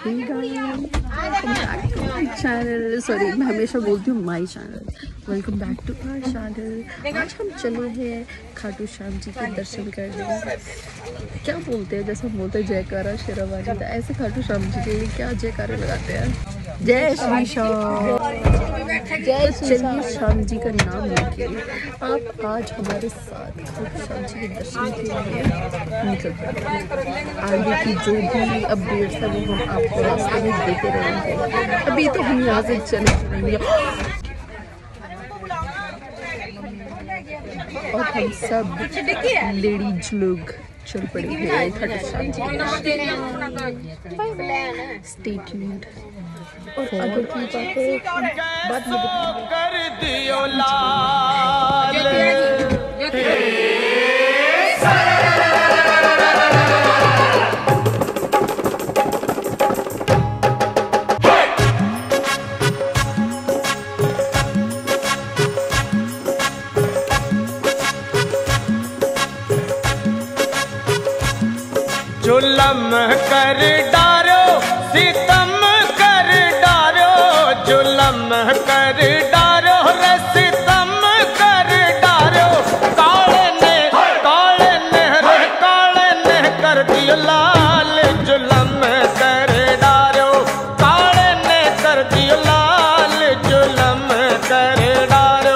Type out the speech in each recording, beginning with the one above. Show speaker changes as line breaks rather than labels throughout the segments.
Channel, sorry मैं हमेशा बोलती हूँ my channel. Welcome back to my channel. आज हम चले हैं खाटू श्याम जी के दर्शन करने। क्या बोलते हैं, जैसे हम बोलते हैं जयकारा शेरावाली, ऐसे खाटू श्याम जी के लिए क्या जयकारे लगाते हैं। जय श्री श्याम, जय चलिए श्याम जी का नाम लेके आप आज हमारे साथ खाटू श्याम जी के दर्शन के लिए निकल पड़े। आगे की जो भी अपडेट्स है वो हम आपको रास्ते में देते रहेंगे। अभी तो हम यहाँ से चले जाएंगे और हम सब लेडीज लोग चल पड़ेंगे खाटू श्याम जी। Stay tuned. और आगे की बात कर दियो लाल।
जुलम कर डारो सितम कर डारो, जुलम कर डारो सितम कर डारो। काले ने कर दियो लाल, जुलम कर डारो। काले ने कर दियो लाल, जुलम कर डारो।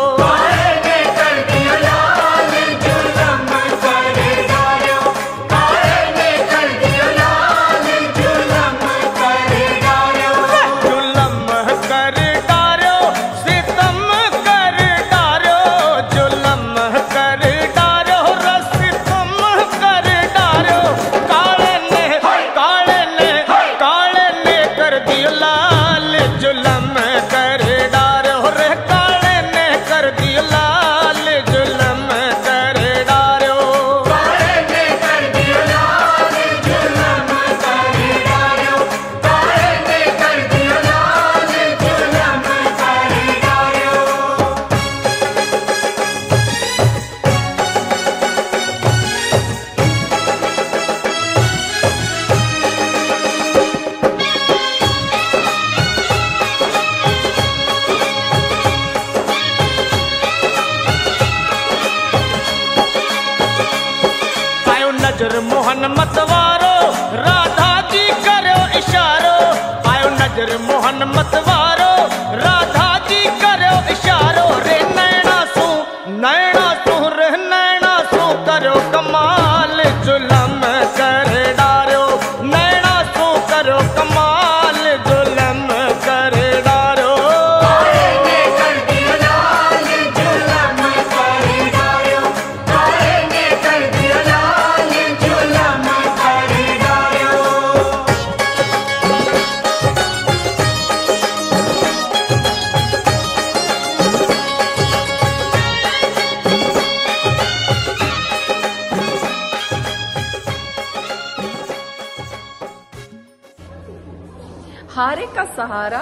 नजर मोहन मतवारो, राधा जी करो इशारो। आयो नजर मोहन मतवारो, राधा जी करो इशारो। रे नैना सू रे नैना सू करो कमाल, जुलम कर डारो। नैना सू करो कमाल, जुलम कर डारो।
हारे का सहारा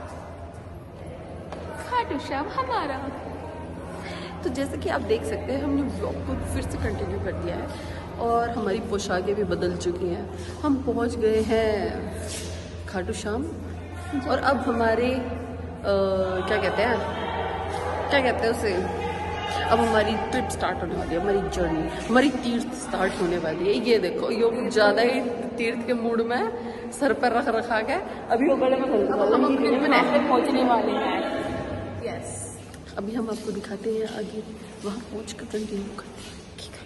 खाटू श्याम हमारा। तो जैसे कि आप देख सकते हैं हमने व्लॉग को फिर से कंटिन्यू कर दिया है और हमारी पोशाकें भी बदल चुकी हैं। हम पहुंच गए हैं खाटू श्याम और अब हमारे क्या कहते हैं उसे, अब हमारी ट्रिप स्टार्ट होने वाली है, हमारी जर्नी, हमारी तीर्थ स्टार्ट होने वाली है। ये देखो ये कुछ ज़्यादा ही तीर्थ के मूड में सर पर रखा के अभी वो गले में पहुंचने वाले हैं। यस, अभी हम आपको दिखाते हैं आगे वहाँ पहुँच कर कंटिन्यू करते हैं।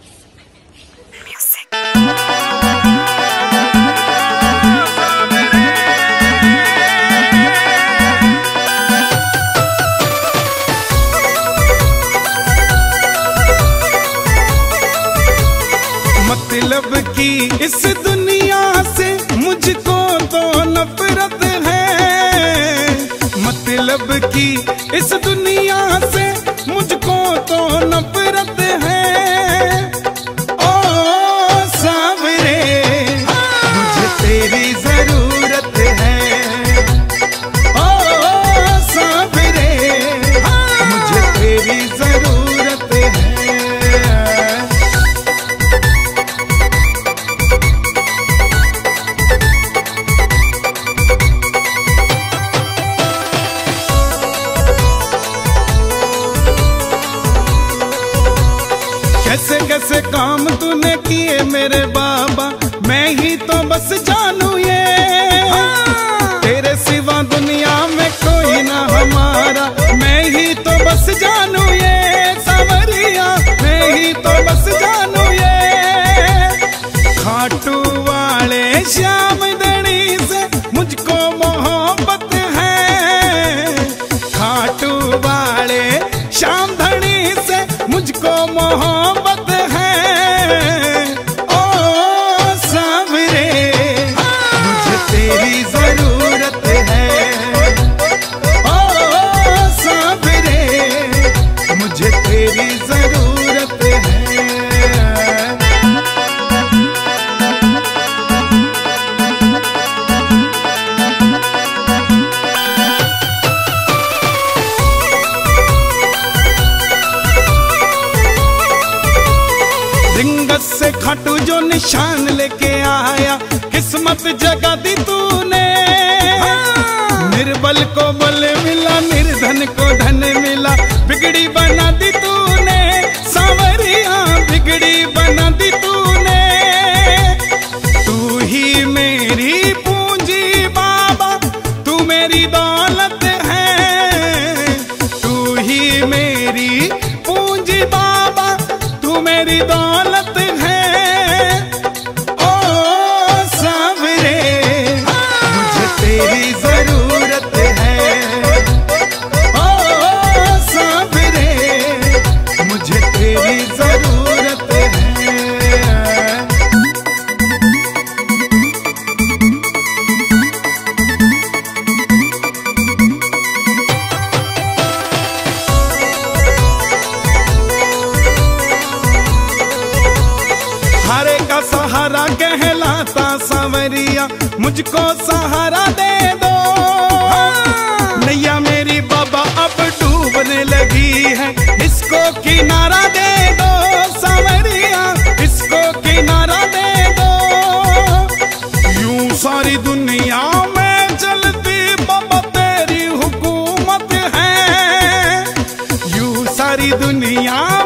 मतलब की इस दुनिया से मुझको तो नफरत है। मतलब की इस दुनिया से मुझको तो नफरत है। ओ सावरे मुझे तेरी जरूरत है। ओ सावरे मुझे तेरी जरूरत है। जगा दी तूने। निर्बल को बल मिला, निर्धन को धन मिला, बिगड़ी बना दी तूने सांवरिया, बिगड़ी बना दी तूने। तू ही मेरी पूंजी बाबा, तू मेरी दौलत है। तू ही मेरी पूंजी बाबा, तू मेरी दौलत है। ओ सांवरे मुझे तेरी जरूरत है। ओ सांवरे मुझे तेरी जरूरत है। हारे का सहारा कहलाता सांवरिया, मुझको सहारा दे दो। नैया मेरी बाबा अब डूबने लगी है, इसको किनारा दे दो सांवरिया, इसको किनारा दे दो। यूं सारी दुनिया में चलती बाबा तेरी हुकूमत है। यूं सारी दुनिया